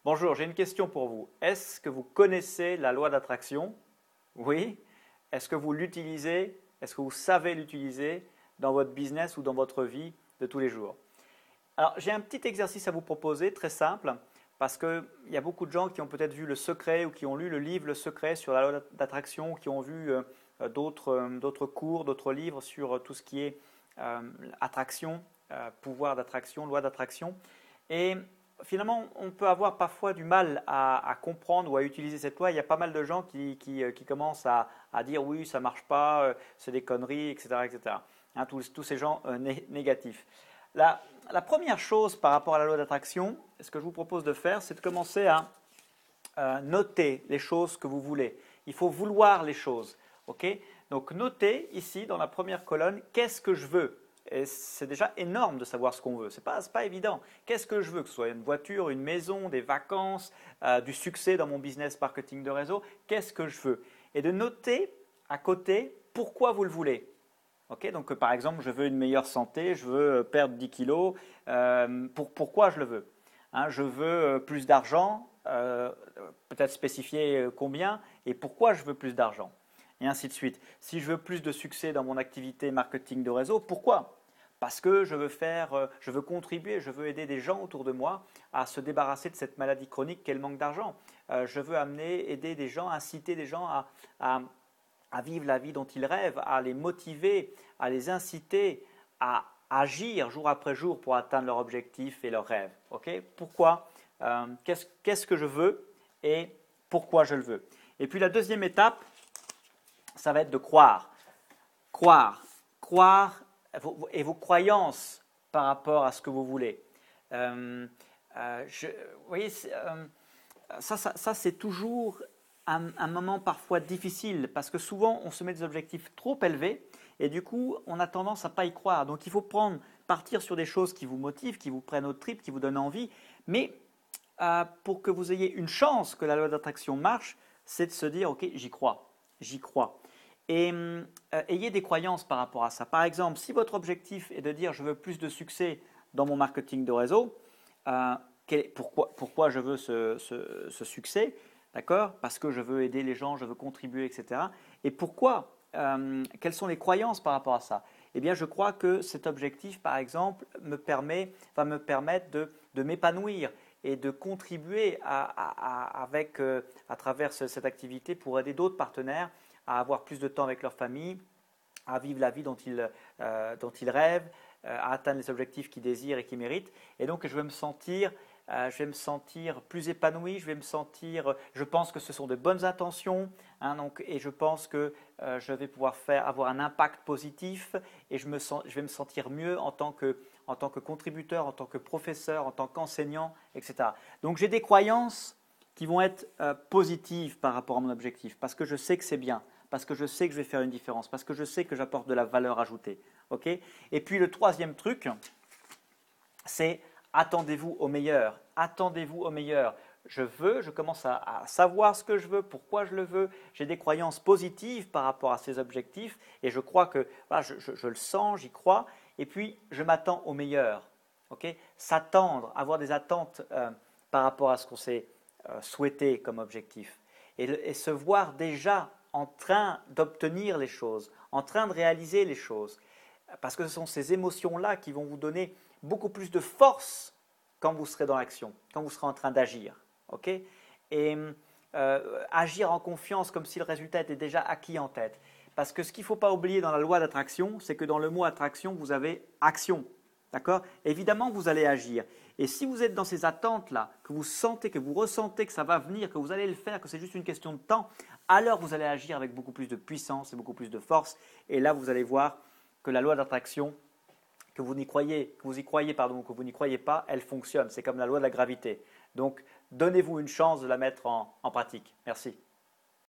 Bonjour, j'ai une question pour vous. Est-ce que vous connaissez la loi d'attraction? Oui. Est-ce que vous l'utilisez? Est-ce que vous savez l'utiliser dans votre business ou dans votre vie de tous les jours? Alors, j'ai un petit exercice à vous proposer, très simple, parce qu'il y a beaucoup de gens qui ont peut-être vu Le Secret ou qui ont lu le livre Le Secret sur la loi d'attraction, qui ont vu d'autres cours, d'autres livres sur tout ce qui est attraction, pouvoir d'attraction, loi d'attraction. Et finalement, on peut avoir parfois du mal à comprendre ou à utiliser cette loi. Il y a pas mal de gens qui commencent à dire oui, ça ne marche pas, c'est des conneries, etc. etc. Hein, tous ces gens négatifs. La première chose par rapport à la loi d'attraction, ce que je vous propose de faire, c'est de commencer à noter les choses que vous voulez. Il faut vouloir les choses. Okay? Donc notez ici dans la première colonne, qu'est-ce que je veux? Et c'est déjà énorme de savoir ce qu'on veut. Ce n'est pas évident. Qu'est-ce que je veux? Que ce soit une voiture, une maison, des vacances, du succès dans mon business marketing de réseau. Qu'est-ce que je veux? Et de noter à côté pourquoi vous le voulez. Okay, donc, par exemple, je veux une meilleure santé, je veux perdre 10 kilos. Pourquoi je le veux? Hein, je veux plus d'argent, peut-être spécifier combien et pourquoi je veux plus d'argent. Et ainsi de suite. Si je veux plus de succès dans mon activité marketing de réseau, pourquoi? Parce que je veux contribuer, je veux aider des gens autour de moi à se débarrasser de cette maladie chronique qu'est le manque d'argent. Je veux aider des gens, inciter des gens à vivre la vie dont ils rêvent, à les motiver, à les inciter à agir jour après jour pour atteindre leurs objectifs et leurs rêves. Okay? Pourquoi? Qu'est-ce que je veux et pourquoi je le veux? Et puis la deuxième étape, ça va être de croire. Croire et vos croyances par rapport à ce que vous voulez. Vous voyez, ça c'est toujours un moment parfois difficile parce que souvent on se met des objectifs trop élevés et du coup on a tendance à ne pas y croire. Donc il faut partir sur des choses qui vous motivent, qui vous prennent aux tripes, qui vous donnent envie. Mais pour que vous ayez une chance que la loi d'attraction marche, c'est de se dire ok, j'y crois. Et ayez des croyances par rapport à ça. Par exemple, si votre objectif est de dire je veux plus de succès dans mon marketing de réseau, pourquoi je veux ce succès? D'accord? Parce que je veux aider les gens, je veux contribuer, etc. Et pourquoi? Quelles sont les croyances par rapport à ça? Eh bien, je crois que cet objectif, par exemple, va me permettre de m'épanouir et de contribuer à travers cette activité pour aider d'autres partenaires à avoir plus de temps avec leur famille, à vivre la vie dont ils rêvent, à atteindre les objectifs qu'ils désirent et qu'ils méritent. Et donc, je vais me sentir plus épanoui, je pense que ce sont de bonnes intentions, hein, et je pense que je vais pouvoir avoir un impact positif et je vais me sentir mieux en tant que contributeur, en tant que professeur, en tant qu'enseignant, etc. Donc j'ai des croyances qui vont être positives par rapport à mon objectif, parce que je sais que c'est bien, parce que je sais que je vais faire une différence, parce que je sais que j'apporte de la valeur ajoutée. Okay? Et puis le troisième truc, c'est attendez-vous au meilleur. Attendez-vous au meilleur. Je commence à savoir ce que je veux, pourquoi je le veux. J'ai des croyances positives par rapport à ces objectifs et je crois que voilà, je le sens, j'y crois. Et puis, je m'attends au meilleur. Okay? S'attendre, avoir des attentes par rapport à ce qu'on s'est souhaité comme objectif. Et se voir déjà en train d'obtenir les choses, en train de réaliser les choses. Parce que ce sont ces émotions-là qui vont vous donner beaucoup plus de force quand vous serez dans l'action, quand vous serez en train d'agir. Okay? Et agir en confiance comme si le résultat était déjà acquis en tête. Parce que ce qu'il ne faut pas oublier dans la loi d'attraction, c'est que dans le mot attraction, vous avez action. D'accord? Évidemment, vous allez agir. Et si vous êtes dans ces attentes-là, que vous sentez, que vous ressentez que ça va venir, que vous allez le faire, que c'est juste une question de temps, alors vous allez agir avec beaucoup plus de puissance et beaucoup plus de force. Et là, vous allez voir que la loi d'attraction, que vous y croyez ou que vous n'y croyez pas, elle fonctionne. C'est comme la loi de la gravité. Donc, donnez-vous une chance de la mettre en pratique. Merci.